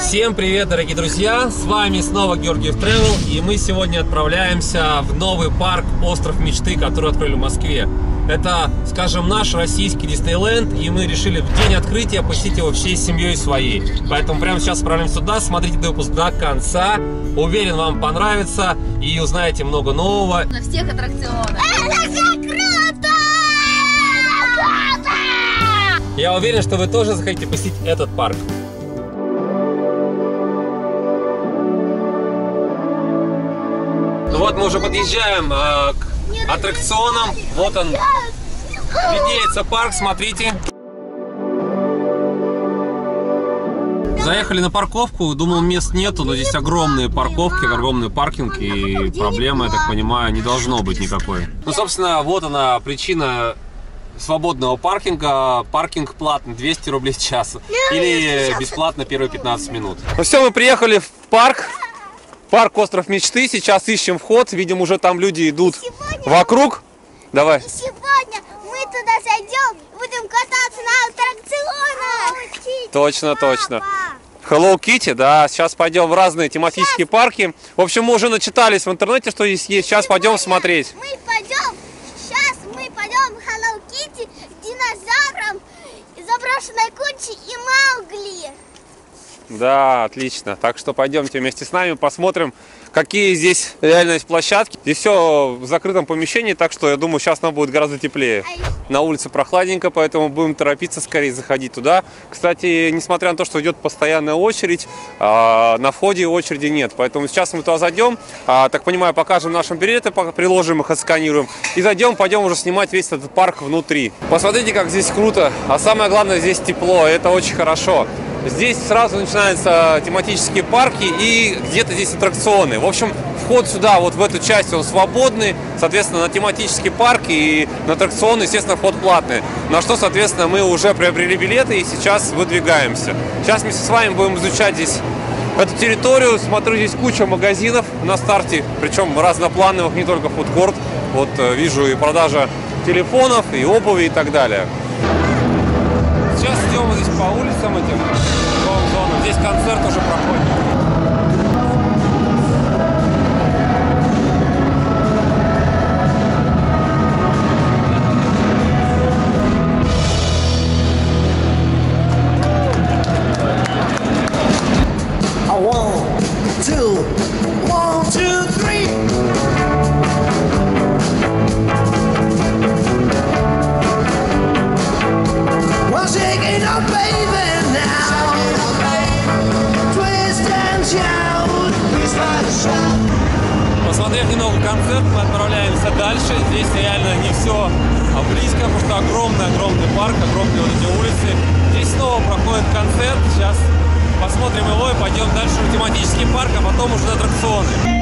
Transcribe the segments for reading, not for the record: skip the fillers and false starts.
Всем привет, дорогие друзья! С вами снова Георгиев Travel, и мы сегодня отправляемся в новый парк «Остров мечты», который открыли в Москве. Это, скажем, наш российский Диснейленд, и мы решили в день открытия посетить его всей семьей своей. Поэтому прямо сейчас отправляемся туда, смотрите выпуск до конца. Уверен, вам понравится и узнаете много нового. На всех аттракционах. Это же круто! Я уверен, что вы тоже захотите посетить этот парк. Ну вот мы уже подъезжаем к аттракционам. Вот он, виднеется парк, смотрите. Заехали на парковку, думал, мест нету, но здесь огромные парковки, огромный паркинг, и проблемы, я так понимаю, не должно быть никакой. Ну, собственно, вот она причина свободного паркинга. Паркинг платный, 200 рублей в час. Или бесплатно первые 15 минут. Ну все, мы приехали в парк. Парк «Остров мечты». Сейчас ищем вход. Видим, уже там люди идут вокруг. Давай. И сегодня мы туда зайдем, будем кататься на аттракционах. Точно, точно. Hello Kitty, да. Сейчас пойдем в разные тематические парки. В общем, мы уже начитались в интернете, что здесь есть. Сейчас пойдем смотреть. Сейчас мы пойдем в Hello Kitty с динозавром, заброшенной кучей и Маугли. Да, отлично. Так что пойдемте вместе с нами, посмотрим, какие здесь реально есть площадки. Здесь все в закрытом помещении, так что я думаю, сейчас нам будет гораздо теплее. На улице прохладненько, поэтому будем торопиться скорее заходить туда. Кстати, несмотря на то, что идет постоянная очередь, на входе очереди нет. Поэтому сейчас мы туда зайдем, так понимаю, покажем наши билеты, приложим их, отсканируем. И зайдем, пойдем уже снимать весь этот парк внутри. Посмотрите, как здесь круто. А самое главное, здесь тепло, это очень хорошо. Здесь сразу начинаются тематические парки и где-то здесь аттракционы. В общем, вход сюда, вот в эту часть, он свободный. Соответственно, на тематический парк и на аттракционы, естественно, вход платный. На что, соответственно, мы уже приобрели билеты и сейчас выдвигаемся. Сейчас вместе с вами будем изучать здесь эту территорию. Смотрю, здесь куча магазинов на старте, причем разноплановых, не только фудкорт. Вот вижу и продажа телефонов, и обуви и так далее. Сейчас идем здесь по улицам этим зонам. Здесь концерт уже проходит. Посмотрев немного концерт, мы отправляемся дальше. Здесь реально не все близко, потому что огромный парк, огромные вот эти улицы. Здесь снова проходит концерт. Сейчас посмотрим его и пойдем дальше в тематический парк, а потом уже на аттракционы.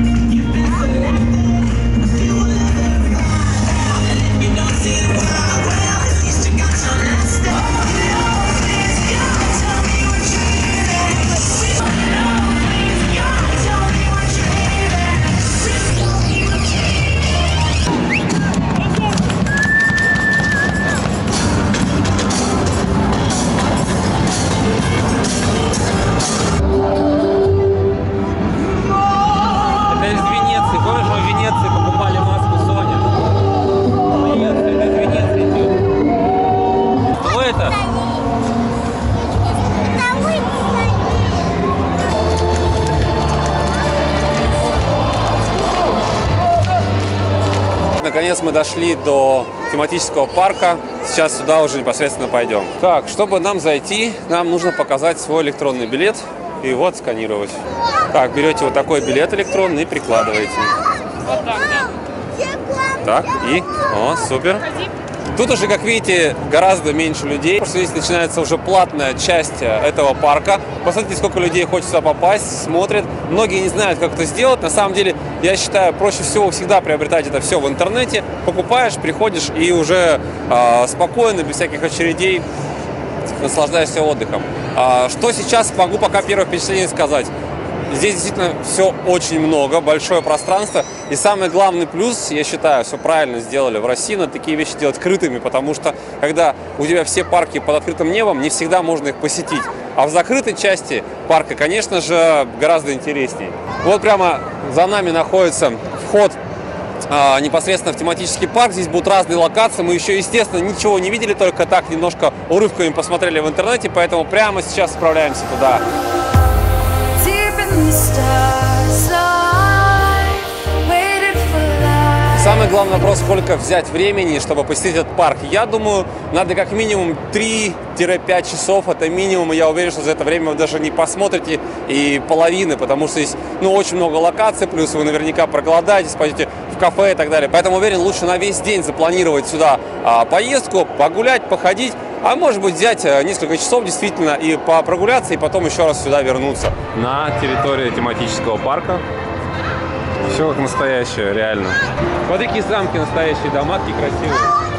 Наконец мы дошли до тематического парка. Сейчас сюда уже непосредственно пойдем. Так, чтобы нам зайти, нам нужно показать свой электронный билет и его отсканировать. Так, берете вот такой билет электронный и прикладываете. Вот так, да. Так, и... О, супер. Тут уже, как видите, гораздо меньше людей, потому что здесь начинается уже платная часть этого парка. Посмотрите, сколько людей хочет сюда попасть, смотрят. Многие не знают, как это сделать. На самом деле, я считаю, проще всего всегда приобретать это все в интернете. Покупаешь, приходишь и уже спокойно, без всяких очередей, наслаждаешься отдыхом. Что сейчас могу пока первое впечатление сказать. здесь действительно все очень много, большое пространство. И самый главный плюс, я считаю, все правильно сделали в России, надо такие вещи делать крытыми, потому что когда у тебя все парки под открытым небом, не всегда можно их посетить. А в закрытой части парка, конечно же, гораздо интереснее. Вот прямо за нами находится вход непосредственно в тематический парк. Здесь будут разные локации. Мы еще, естественно, ничего не видели, только так немножко урывками посмотрели в интернете, поэтому прямо сейчас отправляемся туда. Самый главный вопрос, сколько взять времени, чтобы посетить этот парк. Я думаю, надо как минимум 3-5 часов. Это минимум. Я уверен, что за это время вы даже не посмотрите и половины, потому что здесь очень много локаций, плюс вы наверняка проголодаетесь, пойдете в кафе и так далее. Поэтому уверен, лучше на весь день запланировать сюда поездку, погулять, походить, а может быть взять несколько часов действительно и прогуляться, и потом еще раз сюда вернуться. На территории тематического парка. Все как настоящее, реально. Вот такие замки настоящие, дома такие красивые.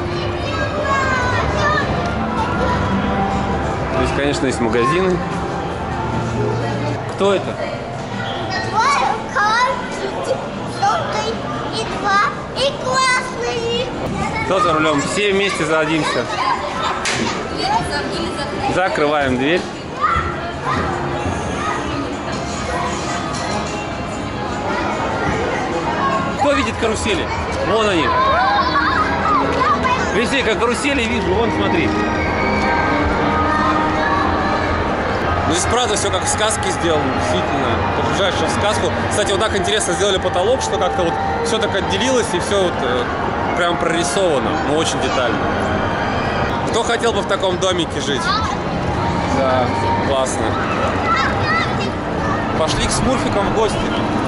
Здесь, конечно, есть магазины. Кто это? И классные. Кто за рулем? Все вместе садимся. Закрываем дверь. Кто видит карусели? Вон они. Везде как карусели вижу, вон смотри. Ну, здесь правда все как в сказке сделано, действительно. Погружаешься в сказку. Кстати, вот так интересно сделали потолок, что как-то вот все так отделилось и все вот прям прорисовано, но очень детально. Кто хотел бы в таком домике жить? Да, классно. Пошли к смурфикам в гости.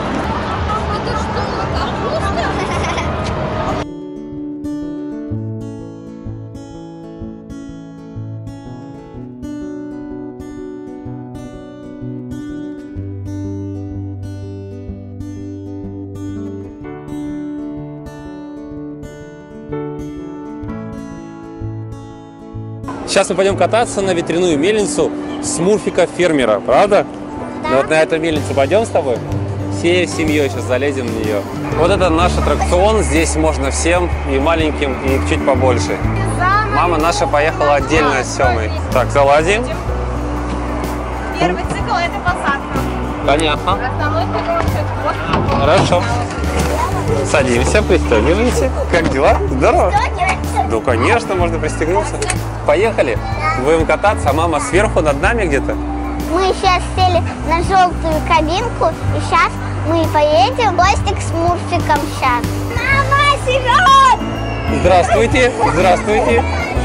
Сейчас мы пойдем кататься на ветряную мельницу Смурфика-фермера, правда? Да. Ну, вот на эту мельницу пойдем с тобой? Всей семьей сейчас залезем в нее. Вот это наш аттракцион, здесь можно всем, и маленьким, и чуть побольше. Мама наша поехала отдельно с Семой. Так, залазим. Первый цикл – это посадка. Понятно. Основной цикл – Хорошо. Садимся, пристегиваемся. Как дела? Здорово. Ну, конечно, можно пристегнуться. Поехали. Будем кататься, а мама сверху над нами где-то. Мы сейчас сели на желтую кабинку, и сейчас мы поедем в гости к Смурфикам сейчас. Мама, Серег! Здравствуйте. Здравствуйте.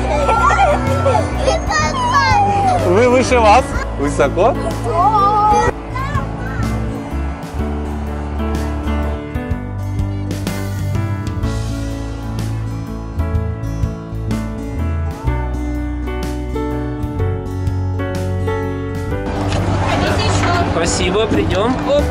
Вы выше вас? Высоко? Спасибо, придем. Оп.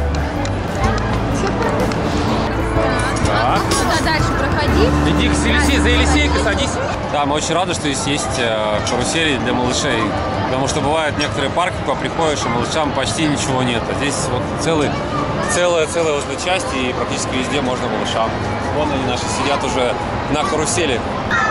Так. Куда дальше проходи? Иди к Елисей, за Елисейкой садись. Да, мы очень рады, что здесь есть карусели для малышей. Потому что бывают некоторые парки, куда приходишь, и малышам почти ничего нет. А здесь вот целая возле части, и практически везде можно малышам. Вон они наши сидят уже на карусели.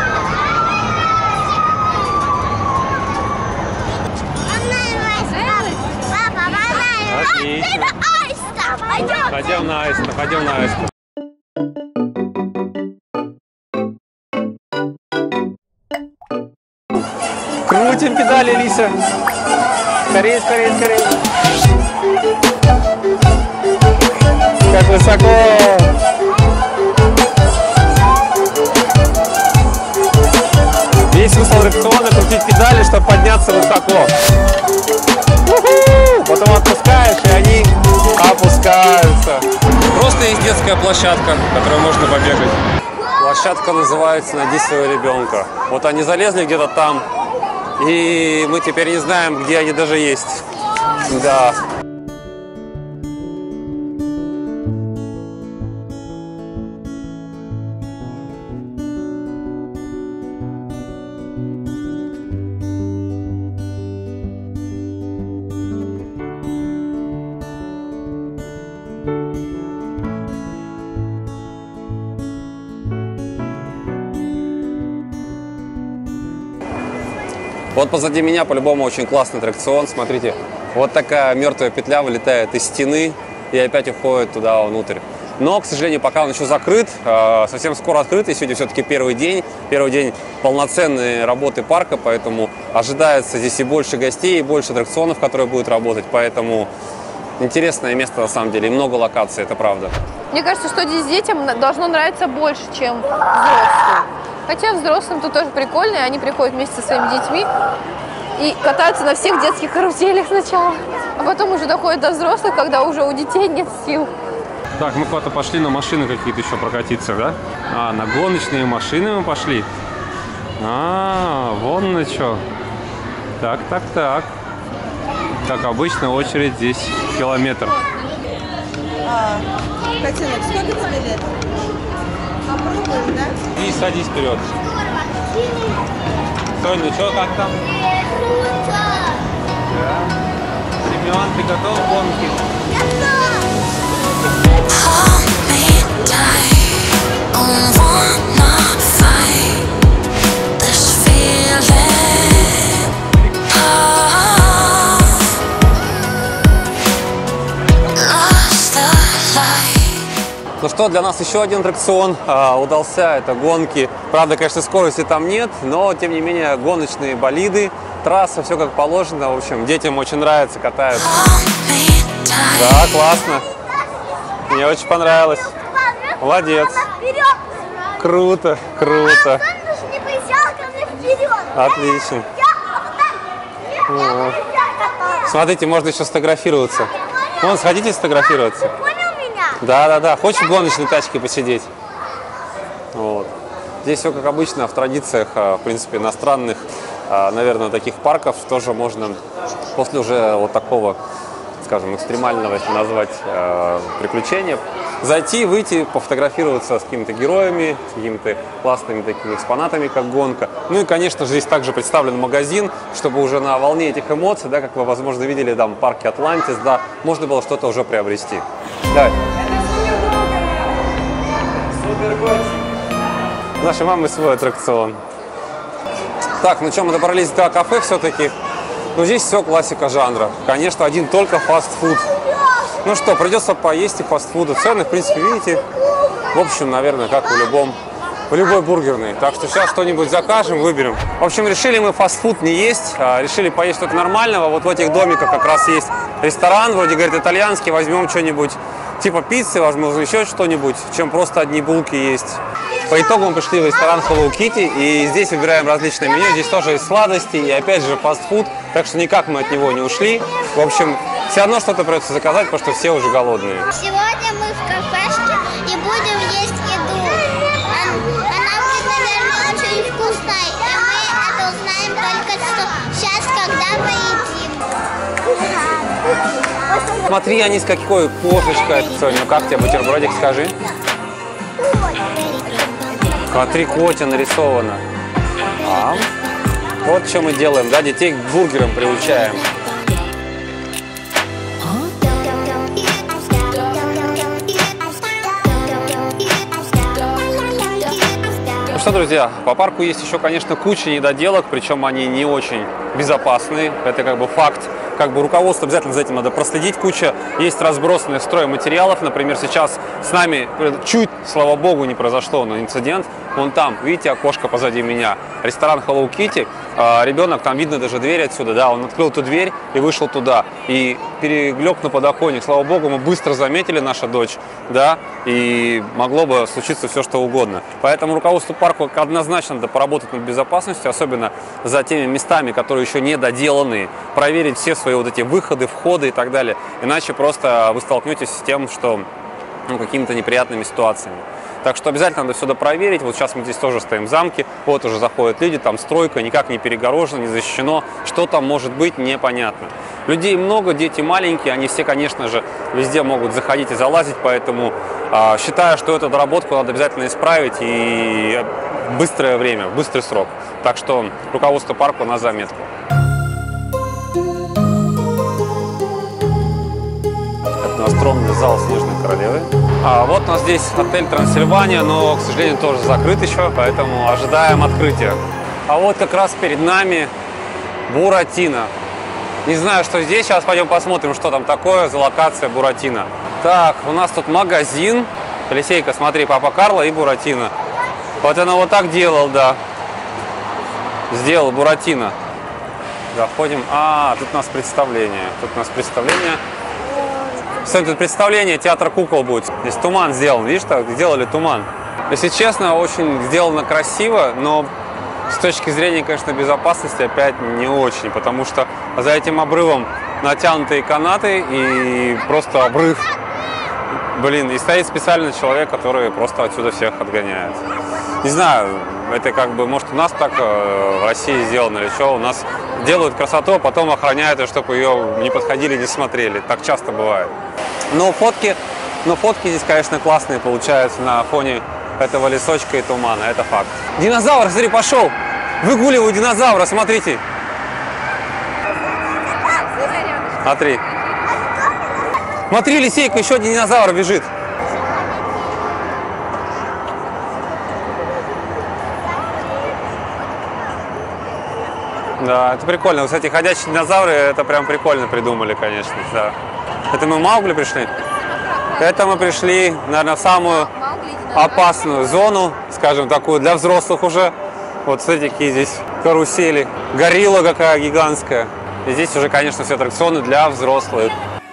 Отлично. Пойдем на Аиста, пойдем на Аиста. Крутим педали, Лиса. Скорее, скорее, скорее. Как высоко. Весь смысл аттракциона крутить педали, чтобы подняться высоко. Потом отпускаешь, и они опускаются. Просто есть детская площадка, в которой можно побегать. Площадка называется «Найди своего ребенка». Вот они залезли где-то там, и мы теперь не знаем, где они даже есть. Да. Вот позади меня по-любому очень классный аттракцион. Смотрите, вот такая мертвая петля вылетает из стены и опять уходит туда внутрь. Но, к сожалению, пока он еще закрыт, совсем скоро открыт, и сегодня все-таки первый день полноценной работы парка, поэтому ожидается здесь и больше гостей, и больше аттракционов, которые будут работать, поэтому интересное место на самом деле, и много локаций, это правда. Мне кажется, что здесь детям должно нравиться больше, чем взрослым. Хотя взрослым тут тоже прикольно, и они приходят вместе со своими детьми и катаются на всех детских каруселях сначала, а потом уже доходят до взрослых, когда уже у детей нет сил. Так, мы куда-то пошли на машины какие-то еще прокатиться, да? А, на гоночные машины мы пошли. А, вон на что. Так. Как обычно, очередь здесь километр. Котенок, сколько тебе лет? Попробуем, да? И садись вперед. Сонь, ну что, как там? Да. Семен, ты готов к гонке? Ну что, для нас еще один аттракцион удался, это гонки. Правда, конечно, скорости там нет, но, тем не менее, гоночные болиды, трасса, все как положено. В общем, детям очень нравится, катаются. Да, классно. Мне очень понравилось. Молодец. Круто. Отлично. Смотрите, можно еще сфотографироваться. Вон, сходите сфотографироваться. Да. Хочешь в гоночной тачке посидеть? Вот. Здесь все как обычно, в традициях, в принципе, иностранных, наверное, таких парков тоже можно после уже вот такого, скажем, экстремального, если назвать, приключения, зайти, выйти, пофотографироваться с какими-то героями, с какими-то классными такими экспонатами, как гонка. Ну и, конечно же, здесь также представлен магазин, чтобы уже на волне этих эмоций, да, как вы, возможно, видели там в парке Атлантис, да, можно было что-то уже приобрести. Давай. Нашей мамы свой аттракцион. Так, ну что, мы добрались до кафе все-таки. Ну, здесь все классика жанра. Конечно, один только фастфуд. Ну что, придется поесть и фастфуда. Цены, в принципе, видите. В общем, наверное, как в любой бургерной. Так что сейчас что-нибудь закажем, выберем. В общем, решили мы фастфуд не есть. Решили поесть что-то нормального. Вот в этих домиках как раз есть ресторан, вроде, говорит, итальянский. Возьмем что-нибудь типа пиццы, возможно, еще что-нибудь, чем просто одни булки есть. По итогу мы пришли в ресторан Hello Kitty, и здесь выбираем различные меню. Здесь тоже есть сладости и опять же фастфуд, так что никак мы от него не ушли. В общем, все равно что-то придется заказать, потому что все уже голодные. Сегодня мы в кафешке и будем есть еду. Она будет, наверное, очень вкусная, и мы это узнаем только что сейчас, когда поедим. Смотри, они с какой кошечкой это сегодня. Ну как тебе бутербродик, скажи? Смотри, котя нарисовано. Вот что мы делаем, да, детей к бургерам приучаем. Ну что, друзья, по парку есть еще, конечно, куча недоделок, причем они не очень безопасные, это как бы факт. Как бы руководство обязательно за этим надо проследить. Куча есть разбросанных стройматериалов. Например, сейчас с нами чуть, слава богу, не произошло, но инцидент. Вон там, видите, окошко позади меня, ресторан Hello Kitty. Ребенок, там видно даже дверь отсюда, да, он открыл эту дверь и вышел туда. И перелег на подоконник. Слава богу, мы быстро заметили, наша дочь, да, и могло бы случиться все, что угодно. Поэтому руководству парка однозначно надо поработать над безопасностью, особенно за теми местами, которые еще не доделаны, проверить все свои вот эти выходы, входы и так далее. Иначе просто вы столкнетесь с тем, что какими-то неприятными ситуациями. Так что обязательно надо все проверить. Вот сейчас мы здесь тоже стоим в замке. Вот уже заходят люди, там стройка, никак не перегорожено, не защищено. Что там может быть, непонятно. Людей много, дети маленькие, они все, конечно же, везде могут заходить и залазить. Поэтому считаю, что эту доработку надо обязательно исправить и в быстрое время, в быстрый срок. Так что руководство парка на заметку. Остромный зал Снежной Королевы. А вот у нас здесь отель Трансильвания, но, к сожалению, тоже закрыт еще, поэтому ожидаем открытия. А вот как раз перед нами Буратино. Не знаю, что здесь. Сейчас пойдем посмотрим, что там такое за локация Буратино. Так, у нас тут магазин. Алексейка, смотри, Папа Карло и Буратино. Вот он вот так делал, да. Сделал Буратино. Заходим. А, тут у нас представление. Тут у нас представление. Кстати, тут представление, театр кукол будет. Здесь туман сделан. Видишь, так сделали туман. Если честно, очень сделано красиво, но с точки зрения, конечно, безопасности опять не очень, потому что за этим обрывом натянутые канаты и просто обрыв. Блин, и стоит специальный человек, который просто отсюда всех отгоняет. Не знаю, это как бы, может, у нас так в России сделано или что, у нас делают красоту, а потом охраняют, чтобы ее не подходили, не смотрели. Так часто бывает. Но фотки здесь, конечно, классные получаются на фоне этого лесочка и тумана, это факт. Динозавр, смотри, пошел! Выгуливаю динозавра, смотрите! Смотри. Смотри, Лисейка, еще один динозавр бежит. Да, это прикольно. Кстати, ходячие динозавры, это прям прикольно придумали, конечно. Да. Это мы в Маугли пришли? Это мы пришли, наверное, в самую опасную зону, скажем, такую для взрослых уже. Вот смотрите, какие здесь карусели. Горилла какая гигантская. И здесь уже, конечно, все аттракционы для взрослых.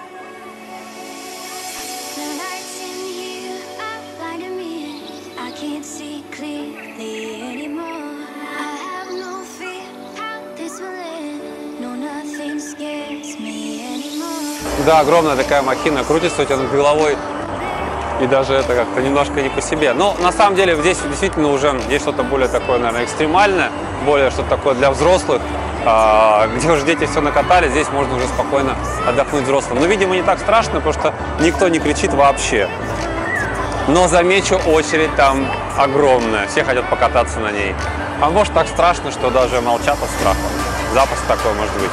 Да, огромная такая махина крутится у тебя над головой. И даже это как-то немножко не по себе. Но на самом деле здесь действительно уже есть что-то более такое, наверное, экстремальное. Более что-то такое для взрослых. Где уже дети все накатали, здесь можно уже спокойно отдохнуть взрослым. Но, видимо, не так страшно, потому что никто не кричит вообще. Но замечу, очередь там огромная. Все хотят покататься на ней. А может так страшно, что даже молчат от страха. Запросто такое может быть.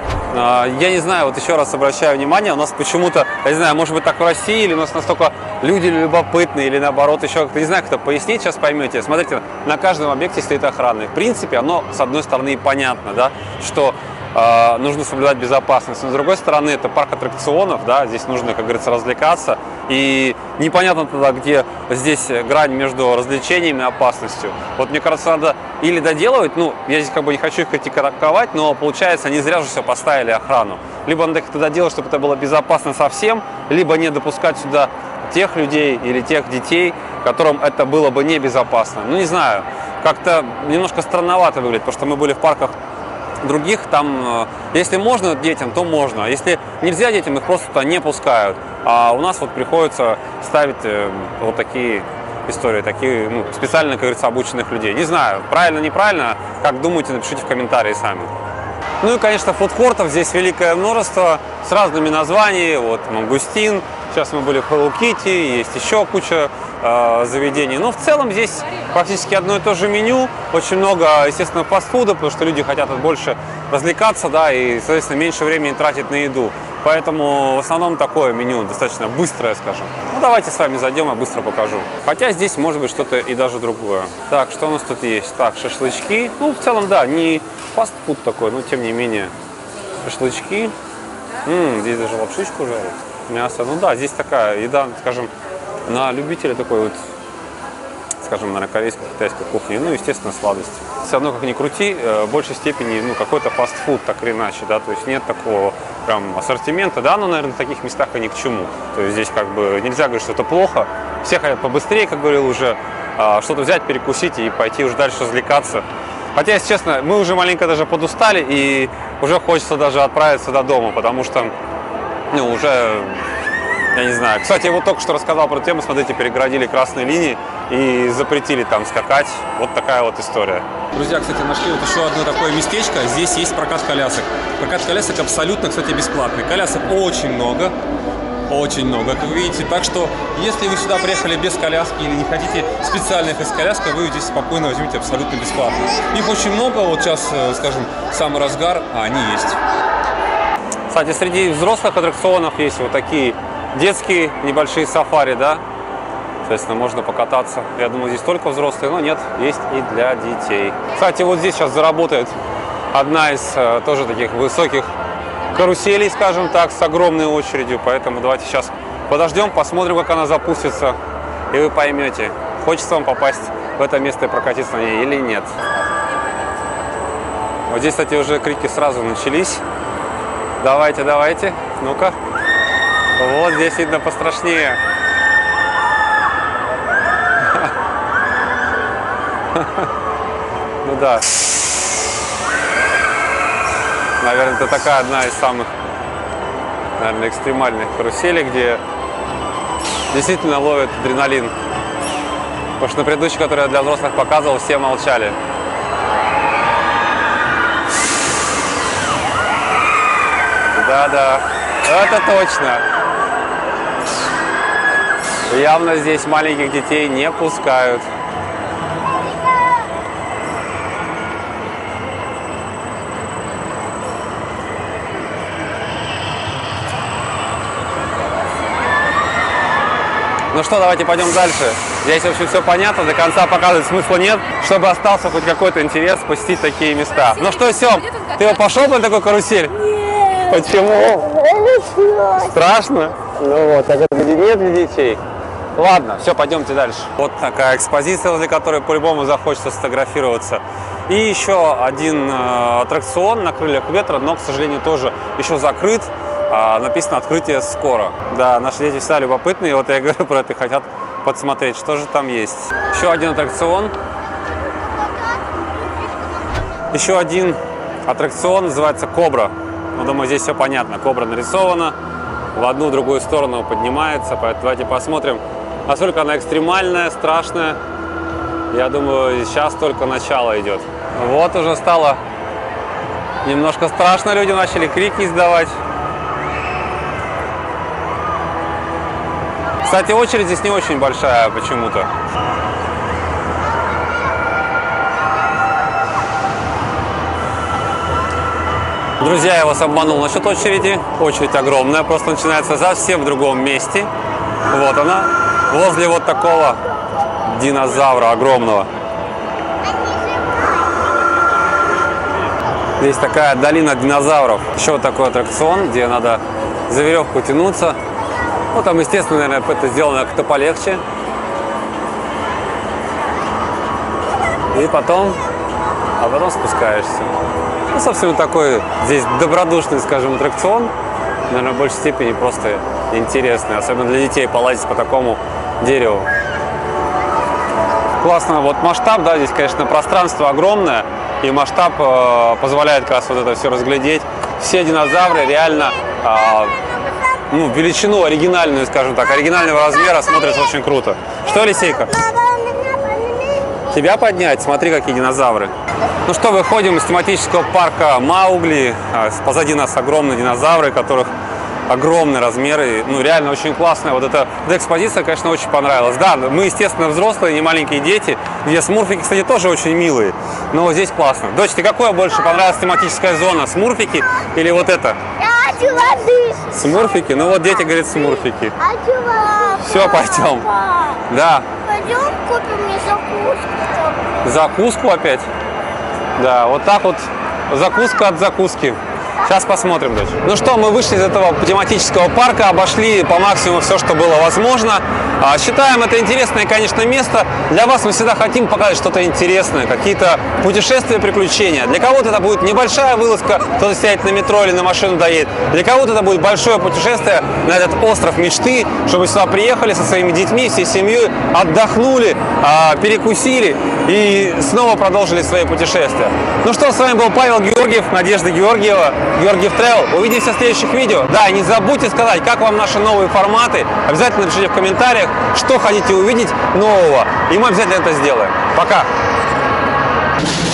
Я не знаю, вот еще раз обращаю внимание, у нас почему-то, я не знаю, может быть так в России, или у нас настолько люди любопытные, или наоборот еще как-то, не знаю, как это пояснить, сейчас поймете. Смотрите, на каждом объекте стоит охрана. В принципе, оно, с одной стороны, и понятно, да, что нужно соблюдать безопасность. Но с другой стороны, это парк аттракционов, да, здесь нужно, как говорится, развлекаться. И непонятно тогда, где здесь грань между развлечениями и опасностью. Вот мне кажется, надо или доделывать, ну, я здесь как бы не хочу их критиковать, но получается, они зря же все поставили охрану. Либо надо как-то доделать, чтобы это было безопасно совсем, либо не допускать сюда тех людей или тех детей, которым это было бы небезопасно. Ну, не знаю, как-то немножко странновато выглядит, потому что мы были в парках других, там, если можно детям, то можно. Если нельзя детям, их просто туда не пускают. А у нас вот приходится ставить вот такие истории, такие, ну, специально, как говорится, обученных людей. Не знаю, правильно, неправильно, как думаете, напишите в комментарии сами. Ну и, конечно, фудкортов здесь великое множество с разными названиями. Вот Мангустин, сейчас мы были в Hello Kitty, есть еще куча заведений. Но в целом здесь практически одно и то же меню. Очень много, естественно, фастфуда, потому что люди хотят больше развлекаться, да, и, соответственно, меньше времени тратить на еду. Поэтому в основном такое меню, достаточно быстрое, скажем. Ну, давайте с вами зайдем, я быстро покажу. Хотя здесь может быть что-то и даже другое. Так, что у нас тут есть? Так, шашлычки. Ну, в целом, да, не фастфуд такой, но тем не менее. Шашлычки. Здесь даже лапшичку жарят. Мясо. Ну да, здесь такая еда, скажем, на любителя такой вот, скажем, наверное, корейской, китайской кухни. Ну, естественно, сладости. Все равно, как ни крути, в большей степени, ну, какой-то фастфуд, так или иначе, да, то есть нет такого прям ассортимента, да, но, наверное, в таких местах и ни к чему. То есть здесь как бы нельзя говорить, что это плохо. Все хотят побыстрее, как говорил уже, что-то взять, перекусить и пойти уже дальше развлекаться. Хотя, если честно, мы уже маленько даже подустали и уже хочется даже отправиться до дома, потому что, ну, уже, я не знаю. Кстати, я вот только что рассказал про тему, смотрите, перегородили красные линии и запретили там скакать. Вот такая вот история. Друзья, кстати, нашли вот еще одно такое местечко. Здесь есть прокат колясок. Прокат колясок абсолютно, кстати, бесплатный. Колясок очень много, как вы видите. Так что, если вы сюда приехали без коляски или не хотите специальных из коляски, вы здесь спокойно возьмите абсолютно бесплатно. Их очень много, вот сейчас, скажем, самый разгар, а они есть. Кстати, среди взрослых аттракционов есть вот такие детские небольшие сафари, да. Соответственно, можно покататься. Я думаю, здесь только взрослые, но нет, есть и для детей. Кстати, вот здесь сейчас заработает одна из тоже таких высоких каруселей, скажем так, с огромной очередью. Поэтому давайте сейчас подождем, посмотрим, как она запустится, и вы поймете, хочется вам попасть в это место и прокатиться на ней или нет. Вот здесь, кстати, уже крики сразу начались. Давайте, давайте, ну-ка. Вот здесь видно пострашнее. Ну да. Наверное, это такая одна из самых, наверное, экстремальных каруселей, где действительно ловят адреналин. Потому что на предыдущей, которую я для взрослых показывал, все молчали. Да-да, это точно. Явно здесь маленьких детей не пускают. Ну что, давайте пойдем дальше. Здесь, в общем, все понятно, до конца показывать смысла нет, чтобы остался хоть какой-то интерес посетить такие места. Ну что, Сем, ты пошел на такой карусель? Нет. Почему? Страшно? Ну вот, так это нет для детей. Ладно, все, пойдемте дальше. Вот такая экспозиция, возле которой по-любому захочется сфотографироваться. И еще один аттракцион на крыльях ветра, но, к сожалению, тоже еще закрыт. Написано «Открытие скоро». Да, наши дети всегда любопытные, вот я говорю про это, хотят подсмотреть, что же там есть. Еще один аттракцион. Еще один аттракцион называется «Кобра». Ну, думаю, здесь все понятно. Кобра нарисована, в одну, в другую сторону поднимается, поэтому давайте посмотрим, насколько она экстремальная, страшная. Я думаю, сейчас только начало идет. Вот уже стало немножко страшно, люди начали крики издавать. Кстати, очередь здесь не очень большая почему-то. Друзья, я вас обманул насчет очереди. Очередь огромная, просто начинается совсем в другом месте. Вот она, возле вот такого динозавра огромного. Здесь такая долина динозавров. Еще вот такой аттракцион, где надо за веревку тянуться. Ну, там, естественно, наверное, это сделано как-то полегче. И потом спускаешься. Ну, собственно, такой здесь добродушный, скажем, аттракцион. Наверное, в большей степени просто интересный. Особенно для детей полазить по такому дереву. Классно. Вот масштаб, да, здесь, конечно, пространство огромное. И масштаб позволяет как раз вот это все разглядеть. Все динозавры реально... ну, величину оригинальную, скажем так, оригинального размера смотрится очень круто. Что, Лисейка? Тебя поднять? Смотри, какие динозавры. Ну что, выходим из тематического парка Маугли. Позади нас огромные динозавры, которых огромные размеры. Ну, реально очень классная. Вот эта экспозиция, конечно, очень понравилась. Да, мы, естественно, взрослые, не маленькие дети, где смурфики, кстати, тоже очень милые. Но вот здесь классно. Дочь, ты какое больше понравилась тематическая зона? Смурфики или вот это? Хочу воды. Смурфики? Ну вот дети говорят смурфики. Хочу воды. Все, пойдем. Да. Пойдем купим мне закуску. Закуску опять? Да, вот так вот закуска от закуски. Сейчас посмотрим, дочь. Ну что, мы вышли из этого тематического парка, обошли по максимуму все, что было возможно. Считаем это интересное, конечно, место. Для вас мы всегда хотим показать что-то интересное, какие-то путешествия, приключения. Для кого-то это будет небольшая вылазка, кто-то сядет на метро или на машину доедет. Для кого-то это будет большое путешествие на этот остров мечты, чтобы сюда приехали со своими детьми, всей семьей, отдохнули, перекусили и снова продолжили свои путешествия. Ну что, с вами был Павел Георгиев, Надежда Георгиева, Георгиев Travel. Увидимся в следующих видео. Да, и не забудьте сказать, как вам наши новые форматы. Обязательно напишите в комментариях, что хотите увидеть нового. И мы обязательно это сделаем. Пока!